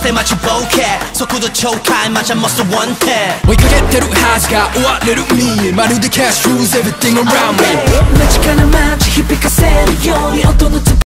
て待ちぼうけ速度超快まちゃもっとワンテン追いかけてるはずが追われるmeまるでキャッシュルーズ everything around me 街から街響かせるように音の